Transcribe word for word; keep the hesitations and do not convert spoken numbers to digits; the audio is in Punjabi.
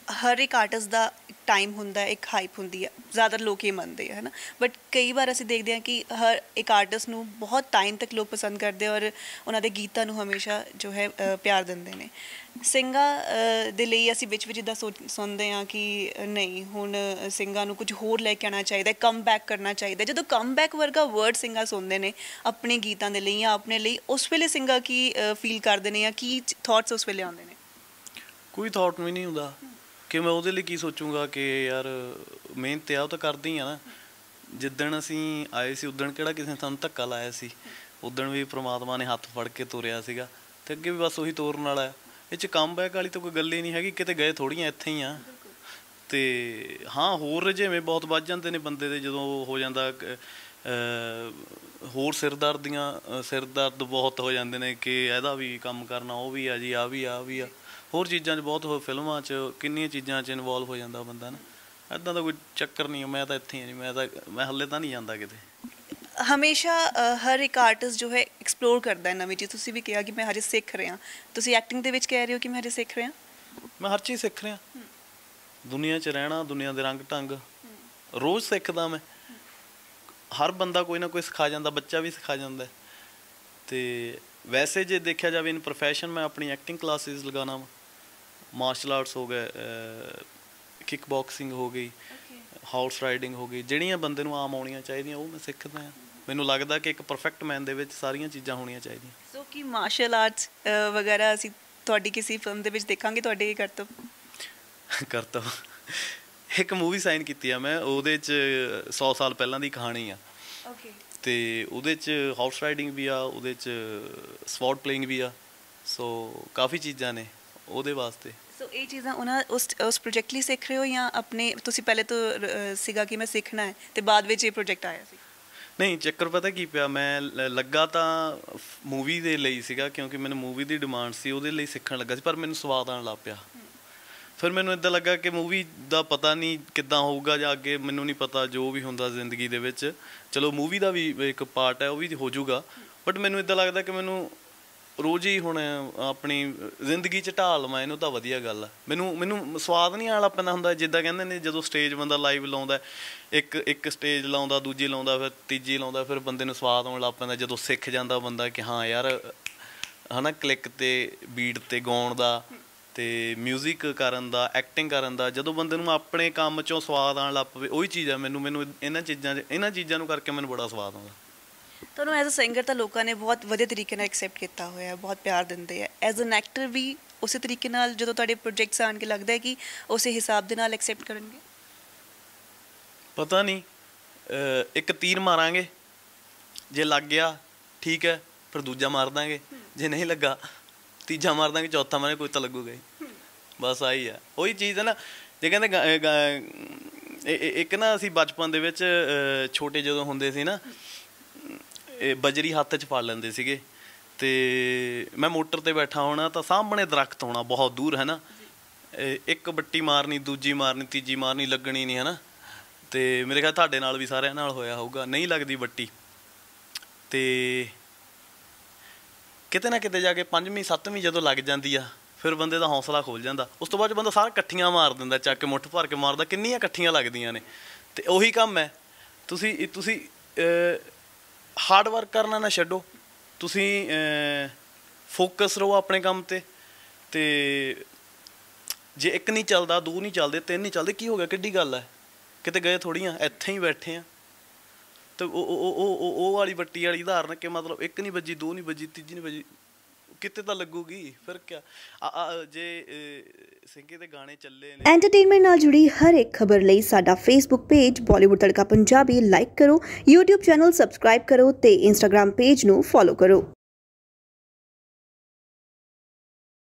हर एक आर्टिस्ट का टाइम हुंदा है, एक हाइप हुंदी है, ज़्यादातर लोग ये मनते हैं है ना। बट कई बार असीं देखते हैं कि हर एक आर्टिस्ट नूं बहुत टाइम तक लोग पसंद करते हैं और उन्होंने गीतां नूं हमेशा जो है प्यार दिंदे ने। ਸਿੰਘਾਂ ਦੇ ਲਈ ਅਸੀਂ ਵਿੱਚ ਵਿੱਚ ਜਿੱਦਾਂ ਸੋਚ ਸੁਣਦੇ ਹਾਂ ਕਿ ਨਹੀਂ ਹੁਣ ਸਿੰਘਾਂ ਨੂੰ ਕੁਝ ਹੋਰ ਲੈ ਕੇ ਆਉਣਾ ਚਾਹੀਦਾ, ਕਮ ਬੈਕ ਕਰਨਾ ਚਾਹੀਦਾ। ਜਦੋਂ ਕਮ ਬੈਕ ਵਰਗਾ ਵਰਡ ਸਿੰਘਾਂ ਸੁਣਦੇ ਨੇ ਆਪਣੇ ਗੀਤਾਂ ਦੇ ਲਈ ਜਾਂ ਆਪਣੇ ਲਈ, ਉਸ ਵੇਲੇ ਸਿੰਘਾਂ ਕੀ ਫੀਲ ਕਰਦੇ ਨੇ ਜਾਂ ਕੀ ਥਾਟਸ ਉਸ ਵੇਲੇ ਆਉਂਦੇ ਨੇ? ਕੋਈ ਥਾਟ ਵੀ ਨਹੀਂ ਹੁੰਦਾ ਕਿ ਮੈਂ ਉਹਦੇ ਲਈ ਕੀ ਸੋਚੂੰਗਾ ਕਿ ਯਾਰ ਮਿਹਨਤ ਆ ਉਹ ਤਾਂ ਕਰਦੀ ਆ ਨਾ। ਜਿੱਦਣ ਅਸੀਂ ਆਏ ਸੀ ਉਦਣ ਕਿਹੜਾ ਕਿਸੇ ਨੇ ਸਾਨੂੰ ਧੱਕਾ ਲਾਇਆ ਸੀ, ਉਦਣ ਵੀ ਪ੍ਰਮਾਤਮਾ ਨੇ ਹੱਥ ਫੜ ਕੇ ਤੋਰਿਆ ਸੀਗਾ ਅਤੇ ਅੱਗੇ ਵੀ ਬਸ ਉਹੀ ਤੋਰਨ ਵਾਲਾ। ਇਹ 'ਚ ਕਮ ਬੈਕ ਵਾਲੀ ਤਾਂ ਕੋਈ ਗੱਲ ਹੀ ਨਹੀਂ ਹੈਗੀ, ਕਿਤੇ ਗਏ ਥੋੜ੍ਹੀਆਂ ਇੱਥੇ ਹੀ ਆ। ਅਤੇ ਹਾਂ ਹੋਰ ਰੁਝੇਵੇਂ ਬਹੁਤ ਵੱਧ ਜਾਂਦੇ ਨੇ ਬੰਦੇ ਦੇ ਜਦੋਂ ਹੋ ਜਾਂਦਾ, ਹੋਰ ਸਿਰ ਦਰਦ ਦੀਆਂ ਸਿਰ ਦਰਦ ਬਹੁਤ ਹੋ ਜਾਂਦੇ ਨੇ ਕਿ ਇਹਦਾ ਵੀ ਕੰਮ ਕਰਨਾ, ਉਹ ਵੀ ਆ ਜੀ, ਆਹ ਵੀ ਆ ਵੀ ਆ ਹੋਰ ਚੀਜ਼ਾਂ 'ਚ ਬਹੁਤ, ਫਿਲਮਾਂ 'ਚ ਕਿੰਨੀਆਂ ਚੀਜ਼ਾਂ 'ਚ ਇਨਵੋਲਵ ਹੋ ਜਾਂਦਾ ਬੰਦਾ ਨਾ। ਇੱਦਾਂ ਦਾ ਕੋਈ ਚੱਕਰ ਨਹੀਂ। ਮੈਂ ਤਾਂ ਇੱਥੇ ਹੀ ਹਾਂ ਜੀ, ਮੈਂ ਤਾਂ ਮੈਂ ਹਾਲੇ ਤਾਂ ਨਹੀਂ ਜਾਂਦਾ ਕਿਤੇ। ਹਮੇਸ਼ਾ ਹਰ ਇੱਕ ਆਰਟਿਸਟ ਜੋ ਹੈ ਐਕਸਪਲੋਰ ਕਰਦਾ ਹੈ ਨਵੀਂ ਚੀਜ਼। ਤੁਸੀਂ ਵੀ ਕਿਹਾ ਕਿ ਮੈਂ ਹਜੇ ਸਿੱਖ ਰਿਹਾ, ਤੁਸੀਂ ਐਕਟਿੰਗ ਦੇ ਵਿੱਚ ਕਹਿ ਰਹੇ ਹੋ ਕਿ ਮੈਂ ਹਜੇ ਸਿੱਖ ਰਿਹਾ। ਮੈਂ ਹਰ ਚੀਜ਼ ਸਿੱਖ ਰਿਹਾ, ਦੁਨੀਆ 'ਚ ਰਹਿਣਾ, ਦੁਨੀਆ ਦੇ ਰੰਗ ਢੰਗ ਰੋਜ਼ ਸਿੱਖਦਾ ਮੈਂ। ਹਰ ਬੰਦਾ ਕੋਈ ਨਾ ਕੋਈ ਸਿਖਾ ਜਾਂਦਾ, ਬੱਚਾ ਵੀ ਸਿਖਾ ਜਾਂਦਾ। ਅਤੇ ਵੈਸੇ ਜੇ ਦੇਖਿਆ ਜਾਵੇ ਇਨ ਪ੍ਰੋਫੈਸ਼ਨ ਮੈਂ ਆਪਣੀ ਐਕਟਿੰਗ ਕਲਾਸਿਸ ਲਗਾਉਣਾ ਵਾ, ਮਾਰਸ਼ਲ ਆਰਟਸ ਹੋ ਗਏ, ਕਿਕ ਬਾਕਸਿੰਗ ਹੋ ਗਈ, ਹਾਰਸ ਰਾਈਡਿੰਗ ਹੋ ਗਈ, ਜਿਹੜੀਆਂ ਬੰਦੇ ਨੂੰ ਆਮ ਆਉਣੀਆਂ ਚਾਹੀਦੀਆਂ ਉਹ ਮੈਂ ਸਿੱਖਦਾ ਹਾਂ। ਮੈਨੂੰ ਲੱਗਦਾ ਕਿ ਇੱਕ ਪਰਫੈਕਟ ਮੈਨ ਦੇ ਵਿੱਚ ਸਾਰੀਆਂ ਚੀਜ਼ਾਂ ਹੋਣੀਆਂ ਚਾਹੀਦੀਆਂ। ਸੋ ਕੀ ਮਾਰਸ਼ਲ ਆਰਟਸ ਵਗੈਰਾ ਅਸੀਂ ਤੁਹਾਡੀ ਕਿਸੇ ਫਿਲਮ ਦੇ ਵਿੱਚ ਦੇਖਾਂਗੇ, ਤੁਹਾਡੇ ਕਰਤੱਵ? ਕਰਤੱਵ ਇੱਕ ਮੂਵੀ ਸਾਈਨ ਕੀਤੀ ਆ ਮੈਂ, ਉਹਦੇ 'ਚ ਸੌ ਸਾਲ ਪਹਿਲਾਂ ਦੀ ਕਹਾਣੀ ਆ। ਓਕੇ। ਅਤੇ ਉਹਦੇ 'ਚ ਹਾਰਸ ਰਾਈਡਿੰਗ ਵੀ ਆ, ਉਹਦੇ 'ਚ ਸਵੋਰਡ ਪਲੇਇੰਗ ਵੀ ਆ, ਸੋ ਕਾਫੀ ਚੀਜ਼ਾਂ ਨੇ ਉਹਦੇ ਵਾਸਤੇ। ਸੋ ਇਹ ਚੀਜ਼ਾਂ ਉਹਨਾਂ ਉਸ ਉਸ ਪ੍ਰੋਜੈਕਟ ਲਈ ਸਿੱਖ ਰਹੇ ਹੋ ਜਾਂ ਆਪਣੇ ਤੁਸੀਂ ਪਹਿਲੇ ਤੋਂ ਸੀਗਾ ਕਿ ਮੈਂ ਸਿੱਖਣਾ ਹੈ ਅਤੇ ਬਾਅਦ ਵਿੱਚ ਇਹ ਪ੍ਰੋਜੈਕਟ ਆਇਆ ਸੀ? ਨਹੀਂ, ਚੱਕਰ ਪਤਾ ਕੀ ਪਿਆ, ਮੈਂ ਲੱਗਾ ਤਾਂ ਮੂਵੀ ਦੇ ਲਈ ਸੀਗਾ ਕਿਉਂਕਿ ਮੈਨੂੰ ਮੂਵੀ ਦੀ ਡਿਮਾਂਡ ਸੀ, ਉਹਦੇ ਲਈ ਸਿੱਖਣ ਲੱਗਾ ਸੀ। ਪਰ ਮੈਨੂੰ ਸਵਾਦ ਆਉਣ ਲੱਗ ਪਿਆ। ਫਿਰ ਮੈਨੂੰ ਇੱਦਾਂ ਲੱਗਾ ਕਿ ਮੂਵੀ ਦਾ ਪਤਾ ਨਹੀਂ ਕਿੱਦਾਂ ਹੋਊਗਾ ਜਾਂ ਅੱਗੇ ਮੈਨੂੰ ਨਹੀਂ ਪਤਾ ਜੋ ਵੀ ਹੁੰਦਾ ਜ਼ਿੰਦਗੀ ਦੇ ਵਿੱਚ। ਚਲੋ ਮੂਵੀ ਦਾ ਵੀ ਇੱਕ ਪਾਰਟ ਹੈ, ਉਹ ਵੀ ਹੋ ਜਾਊਗਾ। ਬਟ ਮੈਨੂੰ ਇੱਦਾਂ ਲੱਗਦਾ ਕਿ ਮੈਨੂੰ ਰੋਜ਼ ਹੀ ਹੁਣ ਆਪਣੀ ਜ਼ਿੰਦਗੀ 'ਚ ਢਾਲ ਲਵਾਂ ਇਹਨੂੰ ਤਾਂ ਵਧੀਆ ਗੱਲ ਆ। ਮੈਨੂੰ ਮੈਨੂੰ ਸਵਾਦ ਨਹੀਂ ਆਉਣ ਲੱਗ ਪੈਂਦਾ ਹੁੰਦਾ। ਜਿੱਦਾਂ ਕਹਿੰਦੇ ਨੇ ਜਦੋਂ ਸਟੇਜ ਬੰਦਾ ਲਾਈਵ ਲਾਉਂਦਾ, ਇੱਕ ਇੱਕ ਸਟੇਜ ਲਾਉਂਦਾ, ਦੂਜੀ ਲਾਉਂਦਾ, ਫਿਰ ਤੀਜੀ ਲਾਉਂਦਾ, ਫਿਰ ਬੰਦੇ ਨੂੰ ਸਵਾਦ ਆਉਣ ਲੱਗ ਪੈਂਦਾ ਜਦੋਂ ਸਿੱਖ ਜਾਂਦਾ ਬੰਦਾ ਕਿ ਹਾਂ ਯਾਰ ਹੈ ਨਾ ਕਲਿੱਕ 'ਤੇ ਬੀਟ 'ਤੇ ਗਾਉਣ ਦਾ ਅਤੇ ਮਿਊਜ਼ਿਕ ਕਰਨ ਦਾ, ਐਕਟਿੰਗ ਕਰਨ ਦਾ। ਜਦੋਂ ਬੰਦੇ ਨੂੰ ਆਪਣੇ ਕੰਮ 'ਚੋਂ ਸਵਾਦ ਆਉਣ ਲੱਗ ਪਵੇ, ਉਹੀ ਚੀਜ਼ ਆ। ਮੈਨੂੰ ਮੈਨੂੰ ਇਹਨਾਂ ਚੀਜ਼ਾਂ 'ਚ ਇਹਨਾਂ ਚੀਜ਼ਾਂ ਨੂੰ ਕਰਕੇ ਮੈਨੂੰ ਬੜਾ ਸਵਾਦ ਆਉਂਦਾ। ਤੁਹਾਨੂੰ ਐਜ਼ ਅ ਸਿੰਗਰ ਤਾਂ ਲੋਕਾਂ ਨੇ ਬਹੁਤ ਵਧੀਆ ਤਰੀਕੇ ਨਾਲ ਐਕਸੈਪਟ ਕੀਤਾ ਹੋਇਆ, ਬਹੁਤ ਪਿਆਰ ਦਿੰਦੇ ਆ। ਐਜ਼ ਐਨ ਐਕਟਰ ਵੀ ਉਸੇ ਤਰੀਕੇ ਨਾਲ ਜਦੋਂ ਤੁਹਾਡੇ ਪ੍ਰੋਜੈਕਟਸ ਆਣ ਕੇ ਲੱਗਦਾ ਹੈ ਕਿ ਉਸੇ ਹਿਸਾਬ ਦੇ ਨਾਲ ਐਕਸੈਪਟ ਕਰਨਗੇ? ਪਤਾ ਨਹੀਂ, ਇੱਕ ਤੀਰ ਮਾਰਾਂਗੇ, ਜੇ ਲੱਗ ਗਿਆ ਠੀਕ ਹੈ, ਫਿਰ ਦੂਜਾ ਮਾਰ ਦਾਂਗੇ, ਜੇ ਨਹੀਂ ਲੱਗਾ ਤੀਜਾ ਮਾਰ ਦਾਂਗੇ, ਚੌਥਾ ਮਾਰਾਂਗੇ, ਕੋਈ ਤਾਂ ਲੱਗੂਗਾ ਹੀ। ਬਸ ਆਹੀ ਆ, ਉਹੀ ਚੀਜ਼ ਹੈ ਨਾ। ਜੇ ਕਹਿੰਦੇ ਇੱਕ ਨਾ ਅਸੀਂ ਬਚਪਨ ਦੇ ਵਿੱਚ ਛੋਟੇ ਜਦੋਂ ਹੁੰਦੇ ਸੀ ਨਾ, ਇਹ ਬਜਰੀ ਹੱਥ 'ਚ ਫੜ ਲੈਂਦੇ ਸੀਗੇ ਅਤੇ ਮੈਂ ਮੋਟਰ 'ਤੇ ਬੈਠਾ ਹੋਣਾ ਤਾਂ ਸਾਹਮਣੇ ਦਰੱਖਤ ਹੋਣਾ ਬਹੁਤ ਦੂਰ ਹੈ ਨਾ, ਇੱਕ ਬੱਟੀ ਮਾਰਨੀ, ਦੂਜੀ ਮਾਰਨੀ, ਤੀਜੀ ਮਾਰਨੀ, ਲੱਗਣੀ ਨਹੀਂ ਹੈ ਨਾ। ਅਤੇ ਮੇਰੇ ਖਿਆਲ ਤੁਹਾਡੇ ਨਾਲ ਵੀ ਸਾਰਿਆਂ ਨਾਲ ਹੋਇਆ ਹੋਊਗਾ, ਨਹੀਂ ਲੱਗਦੀ ਬੱਟੀ। ਅਤੇ ਕਿਤੇ ਨਾ ਕਿਤੇ ਜਾ ਕੇ ਪੰਜਵੀਂ ਸੱਤਵੀਂ ਜਦੋਂ ਲੱਗ ਜਾਂਦੀ ਆ, ਫਿਰ ਬੰਦੇ ਦਾ ਹੌਸਲਾ ਖੁੱਲ੍ਹ ਜਾਂਦਾ। ਉਸ ਤੋਂ ਬਾਅਦ ਬੰਦਾ ਸਾਰਾ ਇਕੱਠੀਆਂ ਮਾਰ ਦਿੰਦਾ, ਚੱਕ ਕੇ ਮੁੱਠ ਭਰ ਕੇ ਮਾਰਦਾ, ਕਿੰਨੀਆਂ ਇਕੱਠੀਆਂ ਲੱਗਦੀਆਂ ਨੇ। ਅਤੇ ਉਹੀ ਕੰਮ ਹੈ, ਤੁਸੀਂ ਤੁਸੀਂ ਹਾਰਡ ਵਰਕ ਕਰਨਾ ਨਾ ਛੱਡੋ, ਤੁਸੀਂ ਫੋਕਸ ਰਹੋ ਆਪਣੇ ਕੰਮ 'ਤੇ। ਅਤੇ ਜੇ ਇੱਕ ਨਹੀਂ ਚੱਲਦਾ, ਦੋ ਨਹੀਂ ਚੱਲਦੇ, ਤਿੰਨ ਨਹੀਂ ਚੱਲਦੇ, ਕੀ ਹੋ ਗਿਆ, ਕਿੱਡੀ ਗੱਲ ਹੈ, ਕਿਤੇ ਗਏ ਥੋੜ੍ਹੀਆਂ, ਇੱਥੇ ਹੀ ਬੈਠੇ ਹਾਂ। ਅਤੇ ਉਹ ਉਹ ਉਹ ਵਾਲੀ ਬੱਟੀ ਵਾਲੀ ਉਦਾਹਰਨ ਕਿ ਮਤਲਬ ਇੱਕ ਨਹੀਂ ਵੱਜੀ, ਦੋ ਨਹੀਂ ਵੱਜੀ, ਤੀਜੀ ਨਹੀਂ ਵੱਜੀ, ਕਿਤੇ ਤਾਂ ਲੱਗੂਗੀ। ਫਿਰ ਕਿਆ ਜੇ ਸਿੰਘੇ ਦੇ ਗਾਣੇ ਚੱਲੇ ਨੇ। ਐਂਟਰਟੇਨਮੈਂਟ ਨਾਲ ਜੁੜੀ ਹਰ ਇੱਕ ਖਬਰ ਲਈ ਸਾਡਾ Facebook page Bollywood Tadka Punjabi like ਕਰੋ, ਯੂਟਿਊਬ ਚੈਨਲ ਸਬਸਕ੍ਰਾਈਬ ਕਰੋ ਅਤੇ ਇੰਸਟਾਗ੍ਰਾਮ ਪੇਜ ਨੂੰ ਫੋਲੋ ਕਰੋ।